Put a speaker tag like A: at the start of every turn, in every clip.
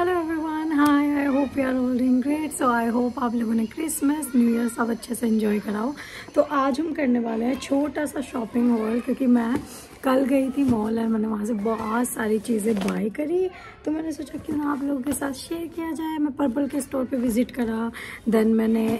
A: Hello everyone, hi, I hope you are all doing great. So I hope आप लोगों ने Christmas new year सब अच्छे से एंजॉय कराओ। तो आज हम करने वाले हैं छोटा सा शॉपिंग हॉल, क्योंकि मैं कल गई थी मॉल और मैंने वहाँ से बहुत सारी चीज़ें बाय करी। तो मैंने सोचा क्यों ना आप लोगों के साथ शेयर किया जाए। मैं पर्पल के स्टोर पे विज़िट करा, देन मैंने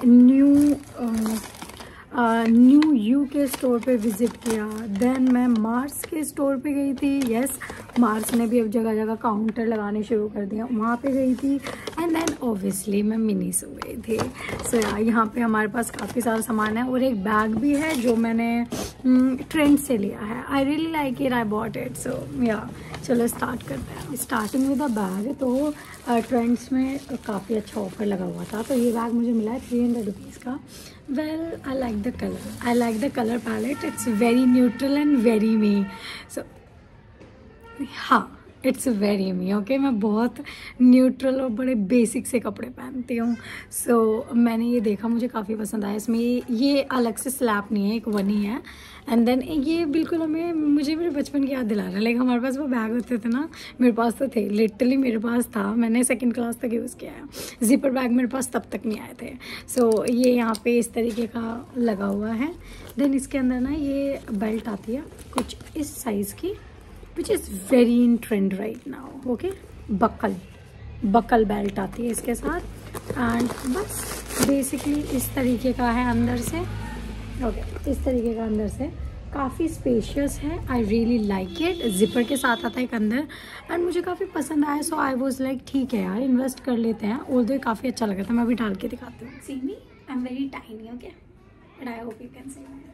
A: न्यू यू के स्टोर पे विज़िट किया, देन मैं मार्स के स्टोर पे गई थी। यस, मार्स ने भी अब जगह जगह काउंटर लगाने शुरू कर दिया, वहाँ पे गई थी। एंड देन ऑब्वियसली मैं मिनीसो गई थी। सो यहाँ पे हमारे पास काफ़ी सारा सामान है और एक बैग भी है जो मैंने ट्रेंड से लिया है। I really like it, I bought it. So yeah चलो स्टार्ट करते हैं। स्टार्टिंग विद द बैग, तो ट्रेंड्स में काफ़ी अच्छा ऑफर लगा हुआ था, तो ये बैग मुझे मिला है 300 रुपीज़ का। Well, I like the color. I like the color palette. It's very neutral and very me. So, हाँ, it's very me. Okay, मैं बहुत न्यूट्रल और बड़े बेसिक से कपड़े पहनती हूँ। So, मैंने ये देखा, मुझे काफ़ी पसंद आया। इसमें ये अलग से स्लैप नहीं है, एक वनी है। एंड देन ये बिल्कुल मुझे मेरे बचपन की याद दिला रहा है। लाइक हमारे पास वो बैग होते थे ना, मेरे पास तो थे, लिटरली मेरे पास था। मैंने 2nd क्लास तक यूज़ किया है। जिपर बैग मेरे पास तब तक नहीं आए थे। सो ये यहाँ पे इस तरीके का लगा हुआ है। देन इसके अंदर ना ये बेल्ट आती है कुछ इस साइज़ की, which is very in trend right now. Okay, buckle belt आती है इसके साथ। एंड बस बेसिकली इस तरीके का है अंदर से। ओके, इस तरीके का अंदर से काफ़ी स्पेशियस है। I really like it. Zipper के साथ आता है एक अंदर, एंड मुझे काफ़ी पसंद आया। सो आई वॉज लाइक ठीक है यार, इन्वेस्ट कर लेते हैं। ऑल्दो काफ़ी अच्छा लगा था। मैं अभी डाल के दिखाती हूँ। See me, I am very tiny, okay, but I hope you can see me.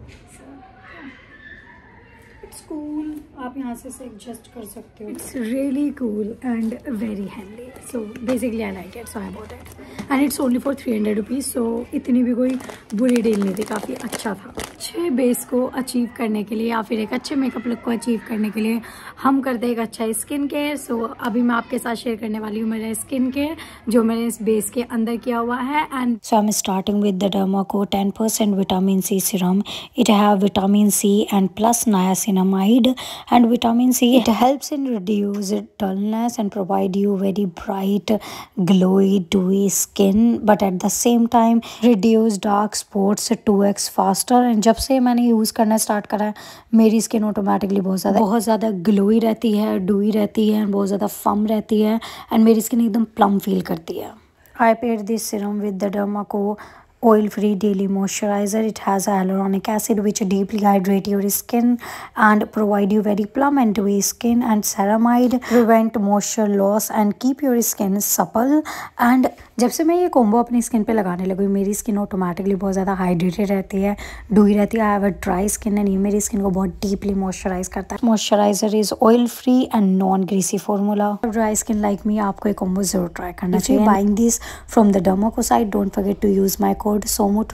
A: It's cool, आप यहाँ से एडजस्ट कर सकते हो। It's really cool and very handy. So basically I like it, so I bought it and it's only for 300 rupees. सो इतनी भी कोई बुरी डील नहीं थी, काफ़ी अच्छा था। अच्छे बेस को अचीव करने के लिए या फिर एक अच्छे मेकअप लुक को अचीव करने के लिए हम करते हैं एक अच्छा स्किन केयर। सो अभी मैं आपके साथ शेयर करने वाली हूँ मेरा स्किन केयर जो मैंने इस बेस के अंदर किया हुआ है। And
B: So I'm starting with the Dermaco 10% vitamin C serum. It have vitamin C and plus niacinamide, and vitamin C it helps in reduce dullness and provide you very bright, glowy, dewy skin, but at the same time reduce dark spots 2x faster. And जब से मैंने use करना start करा है, मेरी skin automatically बहुत ज़्यादा glowy रहती है, डूई रहती है, बहुत ज़्यादा फम रहती है, एंड मेरी स्किन एकदम प्लम फील करती है। I paired this serum with the Dermaco oil-free daily moisturizer. It has hyaluronic acid which deeply hydrate your skin and provide you very plump and dewy skin, and ceramide prevent moisture loss and keep your skin supple. And जब से मैं ये combo अपनी skin पे लगाने लगी, मेरी skin automatically बहुत ज़्यादा हाइड्रेटेड रहती है, डूई रहती है। I have a dry skin and ये मेरी स्किन को बहुत डीपली मॉइस्चराइज करता है। Moisturiser is oil free and non greasy formula. Dry skin like me, आपको ये कॉम्बो जरूर ट्राई करना चाहिए। Buying this from the Dermaco site, don't forget to use my code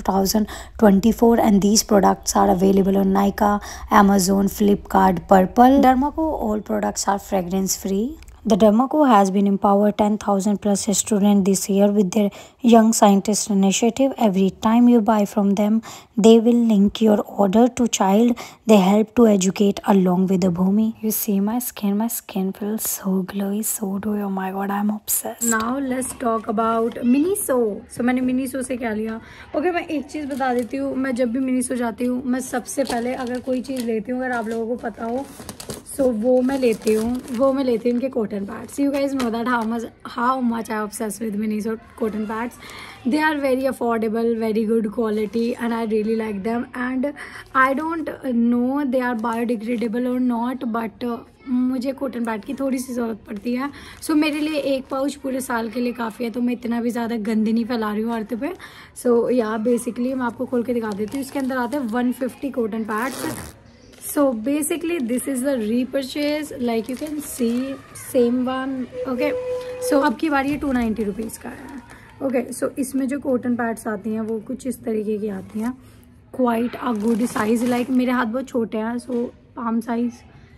B: SOMO2024, and these products are available on Nykaa, Amazon, Flipkart, Purple. Dermaco all products are fragrance free. The Dermaco has been empowered 10,000 plus students this year with their Young Scientist initiative. Every time you buy from them, they will link your order to child. They help to educate along with the Bhumi. You see my skin feels so glowy, so dewy. Oh my god, I'm obsessed.
A: Now let's talk about Miniso. So मैंने Miniso से क्या लिया? Okay, मैं एक चीज़ बता देती हूँ। मैं जब भी Miniso जाती हूँ, मैं सबसे पहले अगर कोई चीज़ लेती हूँ, अगर आप लोगों को पता हो, सो वो मैं लेती हूँ इनके cotton pads. You guys know that how much I obsess with Miniso cotton pads. They are very affordable, very good quality, and I really like them. And I don't know they are biodegradable or not, but मुझे cotton pad की थोड़ी सी ज़रूरत पड़ती है। सो मेरे लिए एक pouch पूरे साल के लिए काफ़ी है, तो मैं इतना भी ज़्यादा गंदी नहीं फैला रही हूँ अर्थ पे। सो या बेसिकली मैं आपको खोल के दिखा देती हूँ। इसके अंदर आते हैं 150 cotton pads. So basically this is the repurchase, like you can see same one. Okay, so अब की बार ये 290 रुपीज़ का है। ओके, सो इसमें जो कॉटन पैड्स आती हैं वो कुछ इस तरीके की आती हैं, quite a good size. Like मेरे हाथ बहुत छोटे हैं, सो पाम साइज़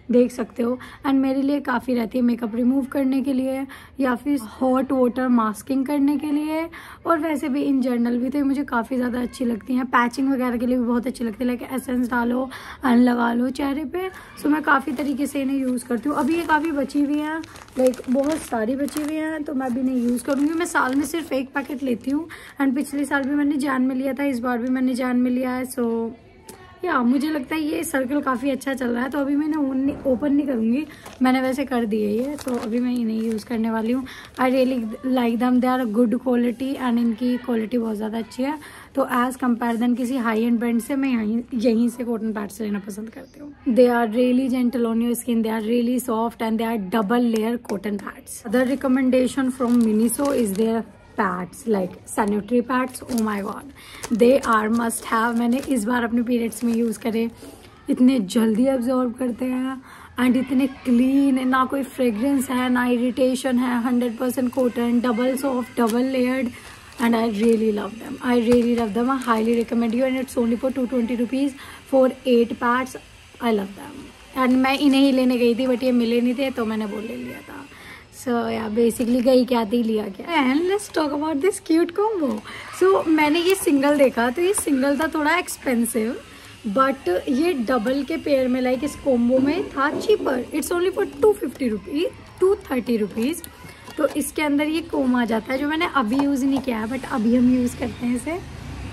A: देख सकते हो। एंड मेरे लिए काफ़ी रहती है मेकअप रिमूव करने के लिए या फिर हॉट वाटर मास्किंग करने के लिए, और वैसे भी इन जनरल भी तो मुझे काफ़ी ज़्यादा अच्छी लगती हैं। पैचिंग वगैरह के लिए भी बहुत अच्छी लगती है, लाइक एसेंस डालो एंड लगा लो चेहरे पे। सो मैं काफ़ी तरीके से इन्हें यूज़ करती हूँ। अभी ये काफ़ी बची हुई हैं, लाइक बहुत सारी बची हुई हैं, तो मैं अभी नहीं यूज़ करूँगी। मैं साल में सिर्फ एक पैकेट लेती हूँ एंड पिछले साल भी मैंने जान में लिया था, इस बार भी मैंने जान में लिया है। सो या मुझे लगता है ये सर्कल काफ़ी अच्छा चल रहा है, तो अभी मैं ओपन नहीं करूँगी, मैंने वैसे कर दिए ये, तो अभी मैं इन्हें यूज़ करने वाली हूँ। आई really like them, they are good quality and इनकी क्वालिटी बहुत ज़्यादा अच्छी है। तो एज़ कम्पेयर देन किसी हाई एंड ब्रांड से मैं यहीं से कॉटन पैड्स लेना पसंद करती हूँ। They are really gentle on your skin, they are really soft and they are double layer cotton pads. Other recommendation from Miniso is their pads like sanitary pads. Oh my god, they are must have. मैंने इस बार अपने periods में use करे, इतने जल्दी absorb करते हैं and इतने क्लीन, ना कोई फ्रेग्रेंस है ना इरिटेशन है, 100% cotton, double soft, double layered, and I really love them. I really love them. I highly recommend you, and it's only for 220 rupees for 8 pads. I love them. And मैं इन्हें ही लेने गई थी but ये मिले नहीं थे, तो मैंने वो ले लिया था। So yeah, basically गई क्या थी लिया क्या। And let's talk about this cute combo. So मैंने ये सिंगल देखा, तो ये सिंगल था थोड़ा एक्सपेंसिव, बट ये डबल के पेयर में लाइक इस कॉम्बो में था cheaper. It's only for 230 rupees. तो इसके अंदर ये कोम आ जाता है, जो मैंने अभी यूज़ नहीं किया है बट अभी हम यूज़ करते हैं इसे।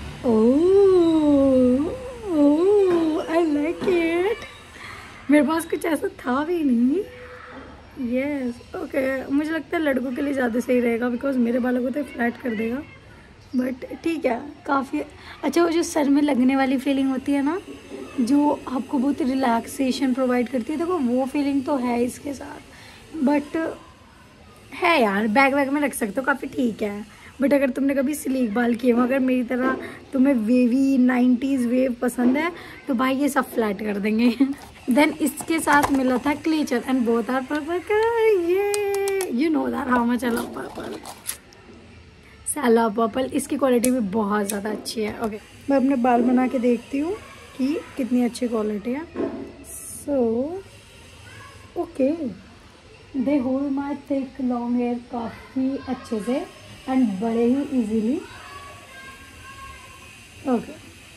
A: Oh I like it. मेरे पास कुछ ऐसा था भी नहीं। यस ओके, मुझे लगता है लड़कों के लिए ज़्यादा सही रहेगा बिकॉज मेरे बालों को तो फ्लैट कर देगा, बट ठीक है काफ़ी अच्छा। वो जो सर में लगने वाली फीलिंग होती है ना, जो आपको बहुत रिलैक्सेशन प्रोवाइड करती है, देखो वो फीलिंग तो है इसके साथ, बट है यार बैग में रख सकते हो, काफ़ी ठीक है। बट अगर तुमने कभी स्लीक बाल किए हो, अगर मेरी तरह तुम्हें वेवी 90s वेव पसंद है, तो भाई ये सब फ्लैट कर देंगे। देन इसके साथ मिला था clutcher and both are purple colour. ये you know that how much I love purple, सैला पर्पल। इसकी क्वालिटी भी बहुत ज़्यादा अच्छी है। ओके मैं अपने बाल बना के देखती हूँ कि कितनी अच्छी क्वालिटी है। So okay, they hold my thick long hair काफ़ी अच्छे से एंड बड़े ही easily. Okay,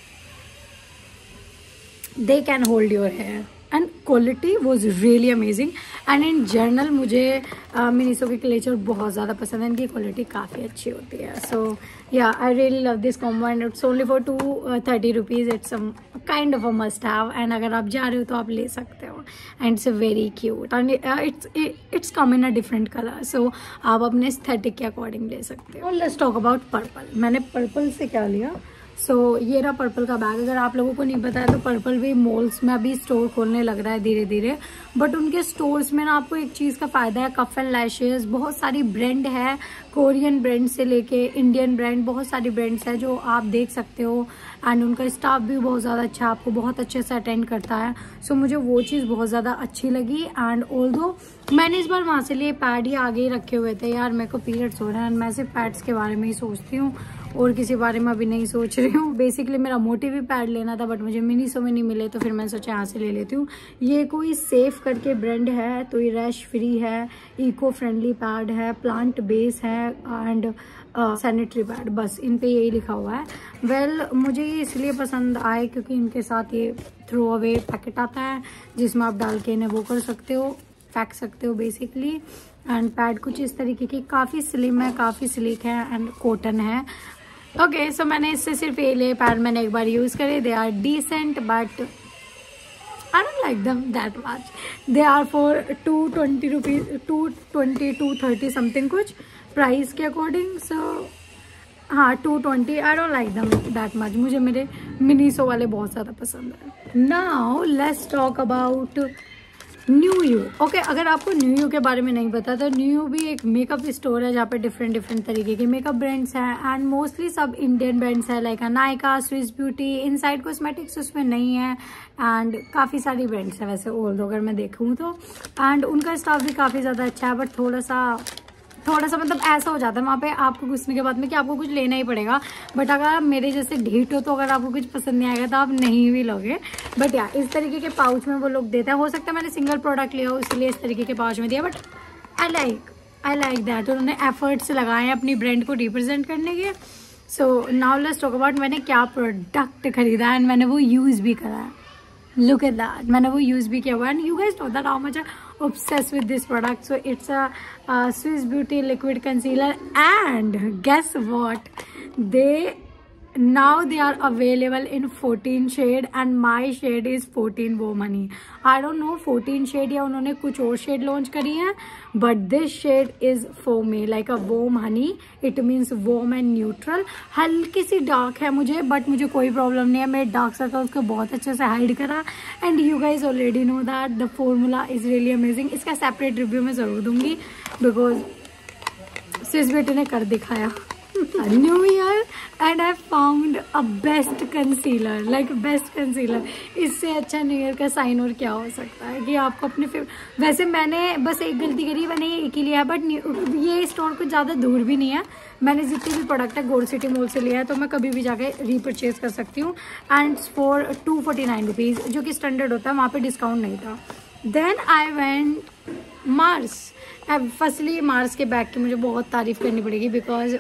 A: they can hold your hair and quality was really amazing. And in general मुझे मिनीसो के क्लेचर बहुत ज़्यादा पसंद है, इनकी क्वालिटी काफ़ी अच्छी होती है। So yeah I really love this combo and it's only for 230 rupees. It's kind of a must have, and अगर आप जा रहे हो तो आप ले सकते हो। And it's very cute and it's come in a different colour, so आप अपने एस्थेटिक के अकॉर्डिंग ले सकते हो। Let's talk about purple. मैंने पर्पल से क्या लिया, सो ये रहा पर्पल का बैग। अगर आप लोगों को नहीं पता है तो पर्पल भी मॉल्स में अभी स्टोर खोलने लग रहा है धीरे धीरे, बट उनके स्टोर्स में ना आपको एक चीज़ का फ़ायदा है, कफ एंड लैशेज, बहुत सारी ब्रांड है, कोरियन ब्रांड से लेके इंडियन ब्रांड, बहुत सारी ब्रांड्स है जो आप देख सकते हो। एंड उनका स्टाफ भी बहुत ज़्यादा अच्छा, आपको बहुत अच्छे से अटेंड करता है। सो मुझे वो चीज़ बहुत ज़्यादा अच्छी लगी। एंड ऑल्दो मैंने इस बार वहाँ से लिए पैड ही आगे ही रखे हुए थे। यार मेरे को पीरियड्स हो रहे हैं, मैं सिर्फ पैड्स के बारे में ही सोचती हूँ और किसी बारे में अभी नहीं सोच रही हूँ। बेसिकली मेरा मोटिव ही पैड लेना था, बट मुझे मिनीसो में नहीं मिले, तो फिर मैंने सोचा यहाँ से ले लेती हूँ। ये कोई सेफ करके ब्रांड है, तो ये रैश फ्री है, इको फ्रेंडली पैड है, प्लांट बेस है एंड सैनिटरी पैड, बस इन पे यही लिखा हुआ है। वेल मुझे ये इसलिए पसंद आए क्योंकि इनके साथ ये थ्रो अवे पैकेट आता है, जिसमें आप डाल के इन्हें वो कर सकते हो, फेंक सकते हो बेसिकली। एंड पैड कुछ इस तरीके की, काफ़ी स्लिम है, काफ़ी स्लीक है एंड कॉटन है। ओके सो मैंने इससे सिर्फ ये लिए पैड, मैंने एक बार यूज़ करे, they are decent but I don't like them that much. They are for 220 rupees, 220, 230 something कुछ प्राइस के अकॉर्डिंग। सो हाँ 220, I don't like them that much. मुझे मेरे मिनीसो वाले बहुत ज़्यादा पसंद है। Now let's talk about New U. Okay अगर आपको न्यू यू के बारे में नहीं पता तो न्यू यू भी एक मेकअप स्टोर है जहाँ पे डिफरेंट तरीके के मेकअप ब्रांड्स हैं एंड मोस्टली सब इंडियन ब्रांड्स है, like Nykaa, Swiss Beauty, Insight Cosmetics उसमें नहीं है एंड काफ़ी सारी ब्रांड्स है वैसे ओल्ड अगर मैं देखूँ तो। एंड उनका स्टाफ भी काफ़ी ज़्यादा अच्छा है, बट थोड़ा सा थोड़ा सा मतलब ऐसा हो जाता है वहाँ पे आपको घुसने के बाद में कि आपको कुछ लेना ही पड़ेगा, बट अगर आप मेरे जैसे ढीठ हो तो अगर आपको कुछ पसंद नहीं आएगा तो आप नहीं भी लोगे। बट या इस तरीके के पाउच में वो लोग देते हैं। हो सकता है मैंने सिंगल प्रोडक्ट लिया हो इसलिए इस तरीके के पाउच में दिया, बट आई लाइक दैट। उन्होंने एफर्ट्स लगाए हैं अपनी ब्रांड को रिप्रेजेंट करने के। So now let's talk about मैंने क्या प्रोडक्ट खरीदा एंड मैंने वो यूज़ भी करा है। Look at that, मैंने वो यूज़ भी किया हुआ है। And you guys know that how much I obsessed with this product. So it's a Swiss Beauty liquid concealer, and guess what, now they are available in 14 shade and my shade is 14 warm honey. I don't know 14 shade या उन्होंने कुछ और shade launch करी है, but this shade is for me like a warm honey. It means warm and neutral. हल्की सी dark है मुझे, but मुझे कोई problem नहीं है। मेरे dark circles को बहुत अच्छे से hide करा, and you guys already know that the formula is really amazing. इसका separate review मैं ज़रूर दूंगी because Swiss Beauty ने कर दिखाया। New year and I found a best concealer, like best concealer. इससे अच्छा न्यू ईयर का साइन और क्या हो सकता है कि आपको अपने वैसे मैंने बस एक गलती करी, मैंने एक ही लिया है, बट ये स्टोर कुछ ज़्यादा दूर भी नहीं है। मैंने जितने भी प्रोडक्ट है गोल्ड सिटी मॉल से लिया है, तो मैं कभी भी जाके रीपरचेज कर सकती हूँ। एंड फॉर 249 रुपीज़, जो कि स्टैंडर्ड होता है, वहाँ पे डिस्काउंट नहीं था। Then I went Mars. Firstly Mars के बैग की मुझे बहुत तारीफ़ करनी पड़ेगी बिकॉज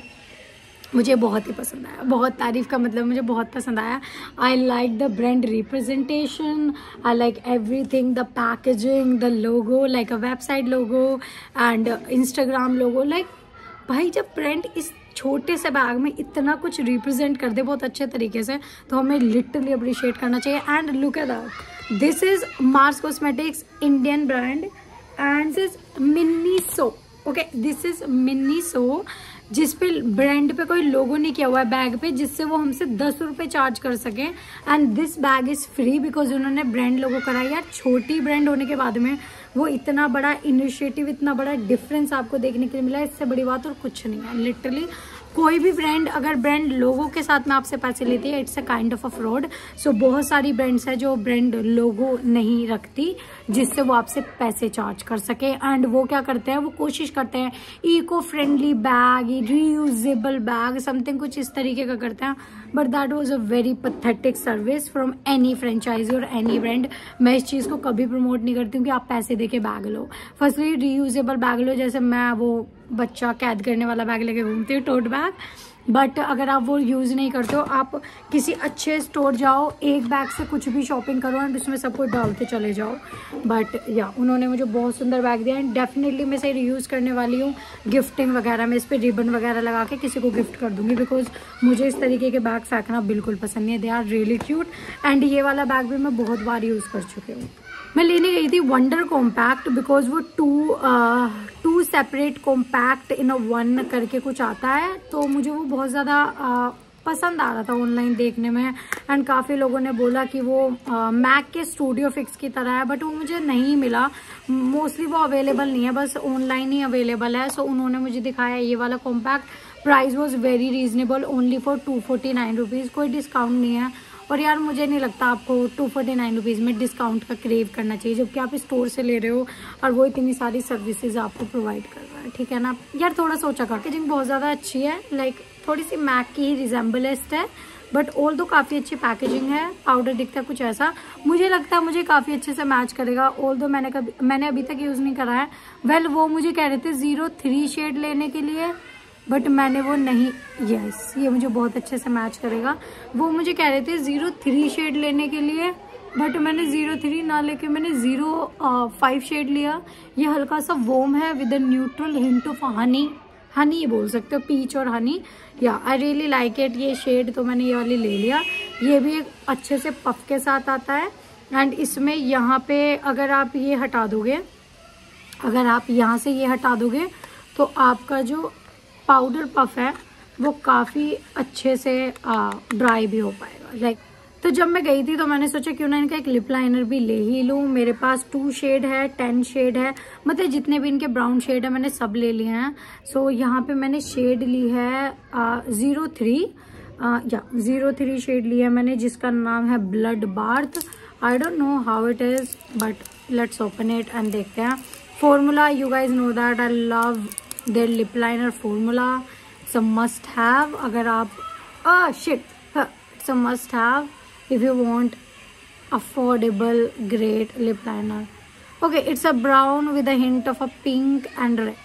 A: मुझे बहुत ही पसंद आया। बहुत तारीफ़ का मतलब मुझे बहुत पसंद आया। I like the brand representation, I like everything, the packaging, the logo like a website logo and Instagram logo. Like भाई जब ब्रांड इस छोटे से बैग में इतना कुछ रिप्रेजेंट कर दे बहुत अच्छे तरीके से, तो हमें लिटरली अप्रिशिएट करना चाहिए। And look at that, this is Mars Cosmetics Indian brand and this is Miniso. Okay, this is Miniso, जिस पे ब्रांड पे कोई लोगो नहीं किया हुआ है बैग पे, जिससे वो हमसे 10 रुपये चार्ज कर सकें। And this bag is free because उन्होंने ब्रांड लोगो कराई। यार छोटी ब्रांड होने के बाद में वो इतना बड़ा इनिशिएटिव, इतना बड़ा डिफरेंस आपको देखने के लिए मिला, इससे बड़ी बात और कुछ नहीं है। लिटरली कोई भी ब्रांड अगर ब्रांड लोगो के साथ में आपसे पैसे लेती है, it's a kind of a fraud. So बहुत सारी ब्रांड्स है जो ब्रांड लोगो नहीं रखती, जिससे वो आपसे पैसे चार्ज कर सके। एंड वो क्या करते हैं, वो कोशिश करते हैं eco friendly bag, reusable bag, something कुछ इस तरीके का करते हैं। But that was a very pathetic service from any franchise और एनी ब्रांड। मैं इस चीज़ को कभी प्रमोट नहीं करती हूँ कि आप पैसे दे के बैग लो। फर्स्टली रीयूजेबल बैग लो, जैसे मैं वो बच्चा कैद करने वाला बैग लेके घूमती हूँ, टोट बैग। बट अगर आप वो यूज़ नहीं करते हो, आप किसी अच्छे स्टोर जाओ, एक बैग से कुछ भी शॉपिंग करो एंड उसमें सब कुछ डालते चले जाओ। बट या उन्होंने मुझे बहुत सुंदर बैग दिया एंड डेफिनेटली मैं इसे रीयूज़ करने वाली हूँ। गिफ्टिंग वगैरह में इस पर रिबन वगैरह लगा के किसी को गिफ्ट कर दूँगी बिकॉज मुझे इस तरीके के बैग फेंकना बिल्कुल पसंद नहीं है। They are really cute and ये वाला बैग भी मैं बहुत बार यूज़ कर चुकी हूँ। मैं लेने गई थी वंडर कॉम्पैक्ट बिकॉज वो two separate compact in a one करके कुछ आता है, तो मुझे वो बहुत ज़्यादा पसंद आ रहा था ऑनलाइन देखने में। एंड काफ़ी लोगों ने बोला कि वो मैक के स्टूडियो फिक्स की तरह है, बट वो मुझे नहीं मिला। मोस्टली वो अवेलेबल नहीं है, बस ऑनलाइन ही अवेलेबल है। सो उन्होंने मुझे दिखाया ये वाला compact. Price was very reasonable, only for 249 rupees, कोई डिस्काउंट नहीं है। और यार मुझे नहीं लगता आपको 249 रुपीज़ में डिस्काउंट का क्रेव करना चाहिए, जबकि आप स्टोर से ले रहे हो और वो इतनी सारी सर्विसेज आपको प्रोवाइड कर रहा है, ठीक है ना। यार थोड़ा सोचा कर, पैकेजिंग बहुत ज़्यादा अच्छी है, लाइक थोड़ी सी मैक की ही रिजेंबलिस्ट है, बट ऑल दो काफ़ी अच्छी पैकेजिंग है। पाउडर दिखता है कुछ ऐसा, मुझे लगता है मुझे काफ़ी अच्छे से मैच करेगा। ऑल दो मैंने अभी तक यूज़ नहीं करा है। वेल वो मुझे कह रहे थे 03 शेड लेने के लिए, बट मैंने वो नहीं, यस ये मुझे बहुत अच्छे से मैच करेगा। वो मुझे कह रहे थे 03 शेड लेने के लिए, बट मैंने 03 ना लेके मैंने 05 शेड लिया। ये हल्का सा वॉर्म है with a neutral hint of honey ये बोल सकते हो, पीच और हनी। या आई रियली लाइक इट ये शेड, तो मैंने ये वाली ले लिया। ये भी एक अच्छे से पफ के साथ आता है एंड इसमें यहाँ पे अगर आप ये हटा दोगे, अगर आप यहाँ से ये हटा दोगे तो आपका जो पाउडर पफ है वो काफ़ी अच्छे से ड्राई भी हो पाएगा। लाइक तो जब मैं गई थी तो मैंने सोचा क्यों ना इनका एक लिप लाइनर भी ले ही लूँ। मेरे पास 2 शेड है, 10 शेड है, मतलब जितने भी इनके ब्राउन शेड है मैंने सब ले लिए हैं। सो यहाँ पे मैंने शेड ली है 03 शेड ली है मैंने, जिसका नाम है blood bath. I don't know how it is but let's open it and देखते हैं। Formula, you guys know that I love their lip liner formula, it's a must have अगर आप it's a must have if you want affordable great lip liner. Okay, it's a brown with a hint of a pink and red.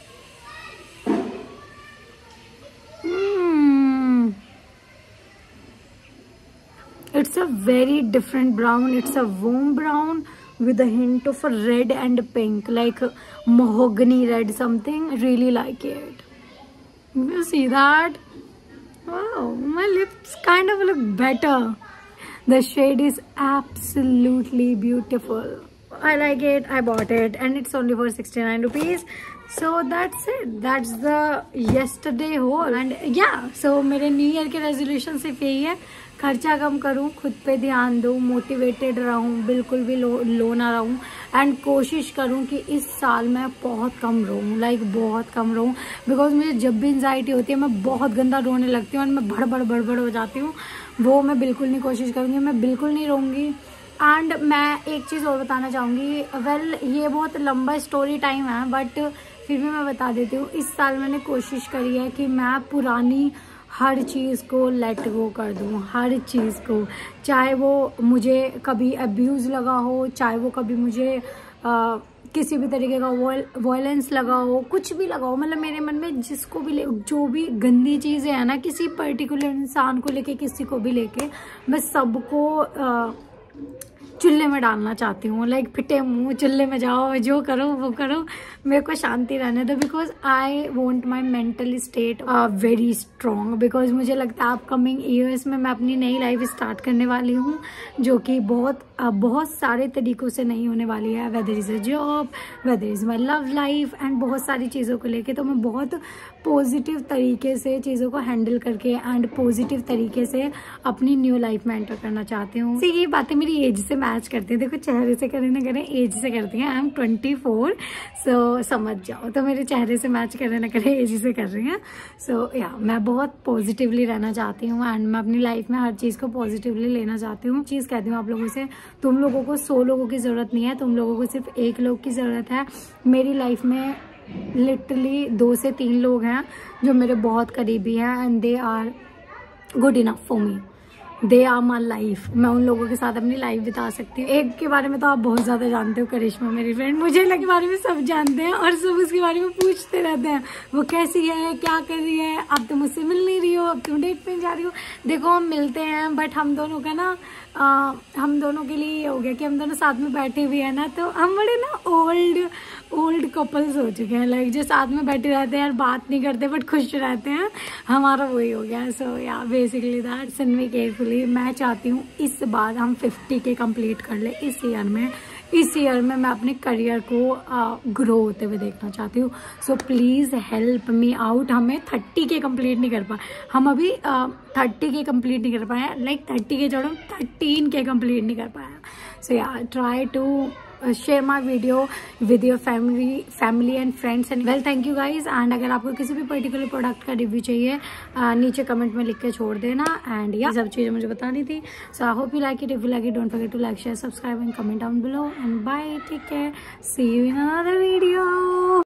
A: It's a very different brown. It's a warm brown with a hint of a red and pink, like mahogany red something. Really like it. You see that? Wow, my lips kind of look better. The shade is absolutely beautiful. I like it. I bought it and it's only for 69 rupees. So that's it. That's the yesterday haul. And yeah, so मेरे new year के resolution सिर्फ यही है, खर्चा कम करूँ, खुद पे ध्यान दूँ, मोटिवेटेड रहूँ, बिल्कुल भी लो ना रहूँ, एंड कोशिश करूँ कि इस साल मैं बहुत कम रोऊँ, लाइक बहुत कम रोऊँ. बिकॉज मुझे जब भी एंजाइटी होती है मैं बहुत गंदा रोने लगती हूँ और मैं भड़बड़ हो जाती हूँ. वो मैं बिल्कुल नहीं कोशिश करूँगी, मैं बिल्कुल नहीं रोऊंगी. एंड मैं एक चीज़ और बताना चाहूँगी. ये बहुत लंबा स्टोरी टाइम है बट फिर भी मैं बता देती हूँ. इस साल मैंने कोशिश करी है कि मैं पुरानी हर चीज़ को लेट गो कर दूँ, हर चीज़ को, चाहे वो मुझे कभी अब्यूज़ लगा हो, चाहे वो कभी मुझे किसी भी तरीके का वायलेंस लगा हो, कुछ भी लगा हो, मतलब मेरे मन में जिसको भी जो भी गंदी चीज़ें हैं ना, किसी पर्टिकुलर इंसान को लेके, किसी को भी लेके, मैं सबको चूल्हे में डालना चाहती हूँ. लाइक फिटे मुँह चूल्हे में जाओ, जो करो वो करो, मेरे को शांति रहने दो. Because I want my mental state very strong. Because मुझे लगता है अपकमिंग ईयर्स में मैं अपनी नई लाइफ स्टार्ट करने वाली हूँ, जो कि बहुत सारे तरीक़ों से नहीं होने वाली है. Whether is a job, whether is my love life and बहुत सारी चीज़ों को लेके. तो मैं बहुत पॉजिटिव तरीके से चीज़ों को हैंडल करके एंड पॉजिटिव तरीके से अपनी न्यू लाइफ में एंटर करना चाहती हूँ. ये बातें मेरी एज से मैच करती हैं. देखो चेहरे से करें ना करें, एज से करती हैं. आई एम 24, सो समझ जाओ. तो मेरे चेहरे से मैच करें ना करें, एज से कर रही हैं. सो या मैं बहुत पॉजिटिवली रहना चाहती हूँ एंड मैं अपनी लाइफ में हर चीज़ को पॉजिटिवली लेना चाहती हूँ. चीज़ कहती हूँ आप लोगों से, तुम लोगों को 100 लोगों की ज़रूरत नहीं है, तुम लोगों को सिर्फ एक लोग की ज़रूरत है. मेरी लाइफ में लिटरली 2 से 3 लोग हैं जो मेरे बहुत करीबी हैं and they are good enough for me. They are my life. मैं उन लोगों के साथ अपनी लाइफ बिता सकती हूँ. एक के बारे में तो आप बहुत ज़्यादा जानते हो, करिश्मा मेरी फ्रेंड. मुझे के बारे में सब जानते हैं और सब उसके बारे में पूछते रहते हैं, वो कैसी है, क्या कर रही है, अब तुम मुझसे मिल नहीं रही हो, अब तुम डेट पे जा रही हो. देखो हम मिलते हैं बट हम दोनों का ना हम दोनों के लिए ये हो गया कि हम दोनों साथ में बैठे हुए हैं ना, तो हम बड़े ना ओल्ड कपल्स हो चुके हैं. लाइक जो साथ में बैठे रहते हैं और बात नहीं करते बट खुश रहते हैं, हमारा वही हो गया. So yeah basically that. सुन मी केयरफुली. मैं चाहती हूँ इस बार हम 50K कंप्लीट कर ले इस ईयर में. इस ईयर में मैं अपने करियर को ग्रो होते हुए देखना चाहती हूँ. So please help me out. हमें 30K कंप्लीट नहीं कर पाए, हम अभी 30K कंप्लीट नहीं कर पाए. लाइक 30K छोड़ो, 13K कंप्लीट नहीं कर पाया. So yeah try to share my video with your family and friends and well thank you guys. and अगर आपको किसी भी पर्टिकुलर प्रोडक्ट का रिव्यू चाहिए नीचे कमेंट में लिख के छोड़ देना. एंड ये सब चीज़ें मुझे बतानी थी. So I hope you like it. If you like it don't forget to like, share, subscribe and comment down below. And bye, take care, see you in another video.